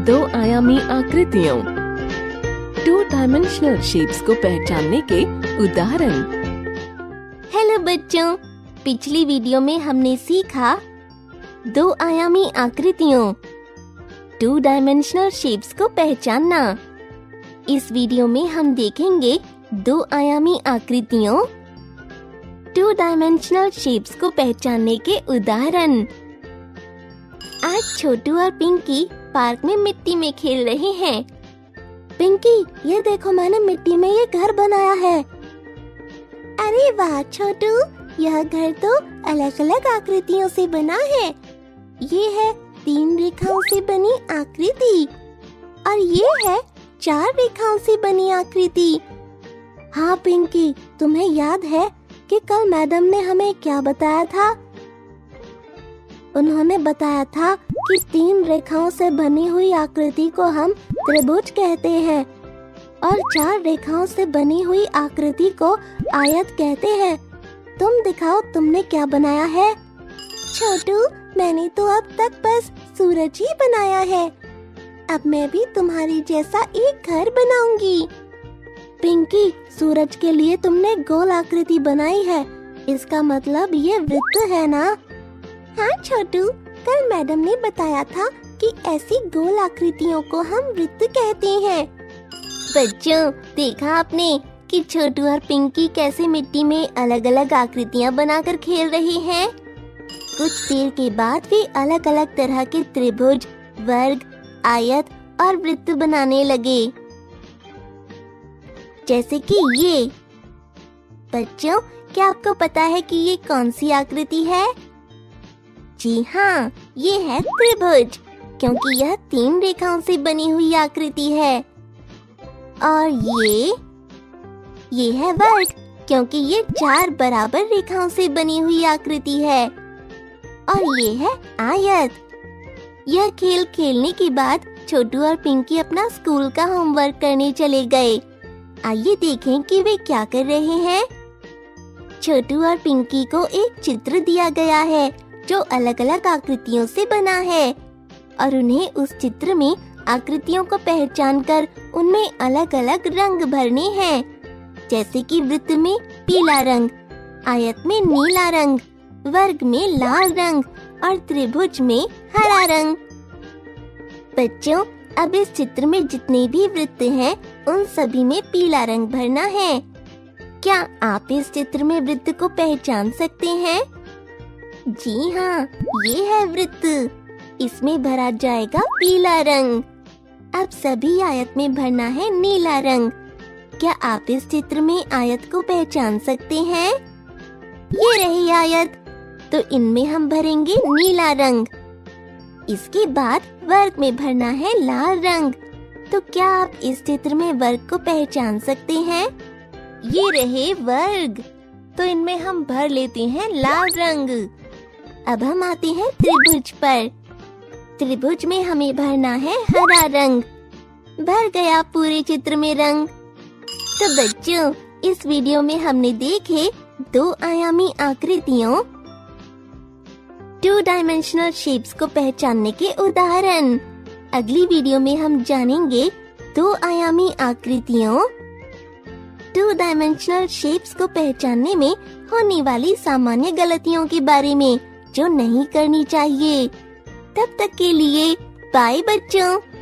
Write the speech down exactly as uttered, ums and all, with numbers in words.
दो आयामी आकृतियों, टू डायमेंशनल शेप्स को पहचानने के उदाहरण। हेलो बच्चों, पिछली वीडियो में हमने सीखा दो आयामी आकृतियों, टू डायमेंशनल शेप्स को पहचानना। इस वीडियो में हम देखेंगे दो आयामी आकृतियों, टू डायमेंशनल शेप्स को पहचानने के उदाहरण। आज छोटू और पिंकी पार्क में मिट्टी में खेल रहे हैं। पिंकी, ये देखो मैंने मिट्टी में ये घर बनाया है। अरे वाह छोटू, यह घर तो अलग अलग आकृतियों से बना है। ये है तीन रेखाओं से बनी आकृति और ये है चार रेखाओं से बनी आकृति। हाँ पिंकी, तुम्हें याद है कि कल मैडम ने हमें क्या बताया था? उन्होंने बताया था कि तीन रेखाओं से बनी हुई आकृति को हम त्रिभुज कहते हैं और चार रेखाओं से बनी हुई आकृति को आयत कहते हैं। तुम दिखाओ तुमने क्या बनाया है? छोटू, मैंने तो अब तक बस सूरज ही बनाया है। अब मैं भी तुम्हारी जैसा एक घर बनाऊंगी। पिंकी, सूरज के लिए तुमने गोल आकृति बनाई है, इसका मतलब ये वृत्त है ना? हाँ छोटू, कल मैडम ने बताया था कि ऐसी गोल आकृतियों को हम वृत्त कहते हैं। बच्चों, देखा आपने कि छोटू और पिंकी कैसे मिट्टी में अलग अलग आकृतियाँ बनाकर खेल रहे हैं। कुछ देर के बाद वे अलग अलग तरह के त्रिभुज, वर्ग, आयत और वृत्त बनाने लगे, जैसे कि ये। बच्चों, क्या आपको पता है कि ये कौन सी आकृति है? जी हाँ, ये है त्रिभुज, क्योंकि यह तीन रेखाओं से बनी हुई आकृति है। और ये ये है वर्ग, क्योंकि ये चार बराबर रेखाओं से बनी हुई आकृति है। और ये है आयत। यह खेल खेलने के बाद छोटू और पिंकी अपना स्कूल का होमवर्क करने चले गए। आइए देखें कि वे क्या कर रहे हैं। छोटू और पिंकी को एक चित्र दिया गया है जो अलग अलग आकृतियों से बना है और उन्हें उस चित्र में आकृतियों को पहचानकर उनमें अलग अलग रंग भरने हैं, जैसे कि वृत्त में पीला रंग, आयत में नीला रंग, वर्ग में लाल रंग और त्रिभुज में हरा रंग। बच्चों, अब इस चित्र में जितने भी वृत्त हैं, उन सभी में पीला रंग भरना है। क्या आप इस चित्र में वृत्त को पहचान सकते हैं? जी हाँ, ये है वृत्त। इसमें भरा जाएगा पीला रंग। अब सभी आयत में भरना है नीला रंग। क्या आप इस चित्र में आयत को पहचान सकते हैं? ये रही आयत, तो इनमें हम भरेंगे नीला रंग। इसके बाद वर्ग में भरना है लाल रंग। तो क्या आप इस चित्र में वर्ग को पहचान सकते हैं? ये रहे वर्ग, तो इनमें हम भर लेते हैं लाल रंग। अब हम आते हैं त्रिभुज पर। त्रिभुज में हमें भरना है हरा रंग। भर गया पूरे चित्र में रंग। तो बच्चों, इस वीडियो में हमने देखे दो आयामी आकृतियों, टू डायमेंशनल शेप्स को पहचानने के उदाहरण। अगली वीडियो में हम जानेंगे दो आयामी आकृतियों, टू डायमेंशनल शेप्स को पहचानने में होने वाली सामान्य गलतियों के बारे में, जो नहीं करनी चाहिए। तब तक के लिए बाय बच्चों।